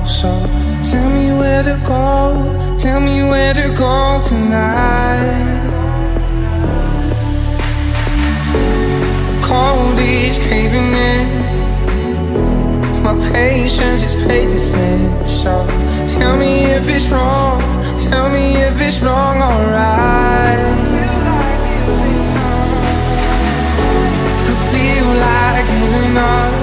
So tell me where to go, tell me where to go tonight. Cold is caving in, my patience is paper thin. So tell me if it's wrong, tell me if it's wrong, alright. I feel like giving up,